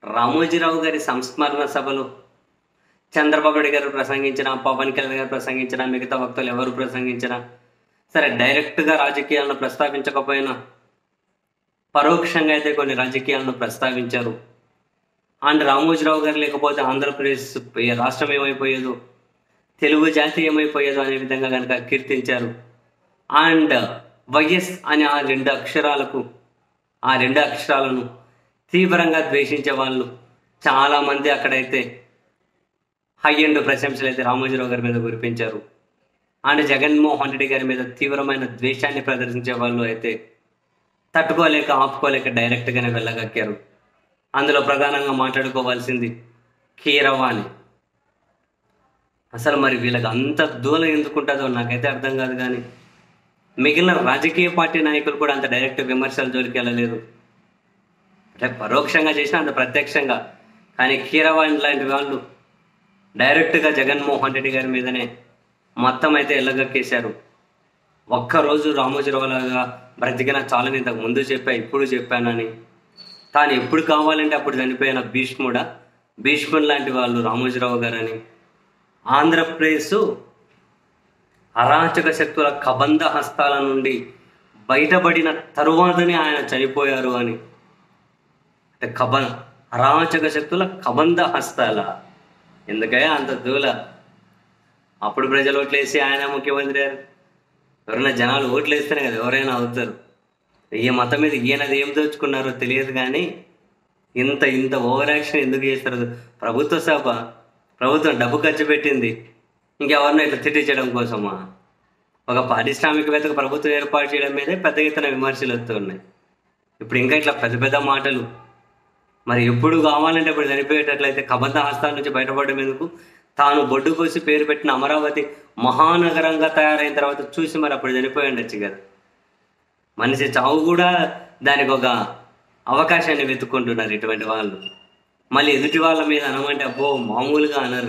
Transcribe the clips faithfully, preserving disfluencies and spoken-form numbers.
రామోజీరావు గారి సంస్మరణ సభలో చంద్రబాబు నాయుడు గారు ప్రసంగించిన, పవన్ కళ్యాణ్ గారు ప్రసంగించిన, మిగతా వక్తలు ఎవరు ప్రసంగించినా సరే డైరెక్ట్గా రాజకీయాలను ప్రస్తావించకపోయినా పరోక్షంగా అయితే కొన్ని రాజకీయాలను ప్రస్తావించారు. అండ్ రామోజీరావు గారు లేకపోతే ఆంధ్రప్రదేశ్ రాష్ట్రం ఏమైపోయేదో, తెలుగు జాతి ఏమైపోయేదో అనే విధంగా కనుక కీర్తించారు. అండ్ వైఎస్ అనే ఆ రెండు అక్షరాలకు ఆ రెండు అక్షరాలను తీవ్రంగా ద్వేషించే వాళ్ళు చాలామంది అక్కడైతే హై అండ్ ప్రశంసలు అయితే రామోజీరావు గారి మీద కురిపించారు. అండ్ జగన్మోహన్ రెడ్డి గారి మీద తీవ్రమైన ద్వేషాన్ని ప్రదర్శించే వాళ్ళు అయితే తట్టుకోలేక ఆపుకోలేక డైరెక్ట్గానే వెళ్ళగక్కారు. అందులో ప్రధానంగా మాట్లాడుకోవాల్సింది కీరవాణి. అసలు మరి వీళ్ళకి అంత దూరం ఎందుకుంటుందో నాకైతే అర్థం కాదు. కానీ మిగిలిన రాజకీయ పార్టీ నాయకులు కూడా అంత డైరెక్ట్ విమర్శల జోలికి వెళ్ళలేదు. అంటే పరోక్షంగా చేసినా అంత ప్రత్యక్షంగా. కానీ కీరవాణి లాంటి వాళ్ళు డైరెక్ట్గా జగన్మోహన్ రెడ్డి గారి మీదనే మొత్తం అయితే ఎల్లగక్కేశారు. ఒక్కరోజు రామోజీరావు లాగా బ్రతికిన చాలని ఇంతకు ముందు చెప్పా, ఇప్పుడు చెప్పానని, తాను ఎప్పుడు కావాలంటే అప్పుడు చనిపోయిన భీష్ముడా భీష్ముడు లాంటి వాళ్ళు రామోజీరావు గారని, ఆంధ్రప్రదేశ్ అరాచక శక్తుల కబంధ హస్తాల నుండి బయటపడిన తరువాతనే ఆయన చనిపోయారు అని. అంటే కబ అరాచక శక్తుల కబంధ హస్తాల ఎందుకయ్యా అంత దూల? అప్పుడు ప్రజలు ఓట్లేసి ఆయన ముఖ్యమంత్రి గారు. ఎవరైనా జనాలు ఓట్లు వేస్తేనే కదా ఎవరైనా అవుతారు. ఈ మతం మీద ఈయనది ఏం దోచుకున్నారో తెలియదు. కానీ ఇంత ఇంత ఓవర్ యాక్షన్ ఎందుకు చేస్తారు? ప్రభుత్వ సభ, ప్రభుత్వం డబ్బు ఖర్చు పెట్టింది ఇంకెవరినో ఇట్లా తిట్టించడం కోసమా? ఒక పారిశ్రామికవేత్తకు ప్రభుత్వం ఏర్పాటు చేయడం మీదే పెద్ద ఎత్తున విమర్శలు వస్తున్నాయి. ఇప్పుడు ఇంకా ఇట్లా పెద్ద పెద్ద మాటలు. మరి ఎప్పుడు కావాలంటే ఇప్పుడు చనిపోయేటట్లయితే కబంధ హస్తాల నుంచి బయటపడడం ఎందుకు? తాను బొడ్డు కోసి పేరు పెట్టిన అమరావతి మహానగరంగా తయారైన తర్వాత చూసి మరి అప్పుడు చనిపోయి ఉండొచ్చు కదా. మనిషి చావు కూడా దానికి ఒక అవకాశాన్ని వెతుక్కుంటున్నారు ఇటువంటి వాళ్ళు. మళ్ళీ ఎదుటి వాళ్ళ మీద అనమంటే అబ్బో మామూలుగా అనరు.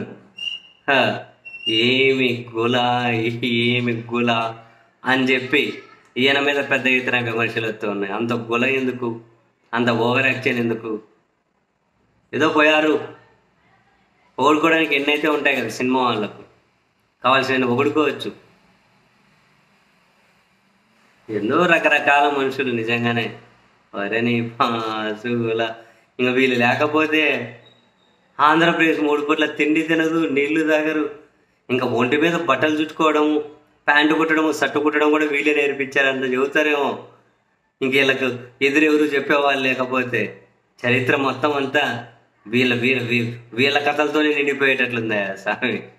ఏమి గుల ఏమి గుల అని చెప్పి ఈయన మీద పెద్ద ఎత్తున విమర్శలు వస్తూ ఉన్నాయి. అంత గుల ఎందుకు? అంత ఓవర్ యాక్షన్ ఎందుకు? ఏదో పోయారు ఓడుకోవడానికి ఎన్నైతే ఉంటాయి కదా సినిమా వాళ్ళకు, కావాల్సిన ఒగుడుకోవచ్చు. ఎన్నో రకరకాల మనుషులు నిజంగానే వరని పాసుల. ఇంకా వీళ్ళు లేకపోతే ఆంధ్రప్రదేశ్ మూడు పూట్ల తిండి తినదు, నీళ్లు తాగరు. ఇంకా ఒంటి మీద బట్టలు చుట్టుకోవడము, ప్యాంటు కుట్టడము, షర్టు కుట్టడం కూడా వీళ్ళే నేర్పించారు అంత చెబుతారేమో. ఇంక వీళ్ళకు ఎదురెవరు చెప్పేవాళ్ళు లేకపోతే చరిత్ర మొత్తం అంతా వీళ్ళ వీళ్ళ వీళ్ళ కథలతోనే నిండిపోయేటట్లుందా స్వామి?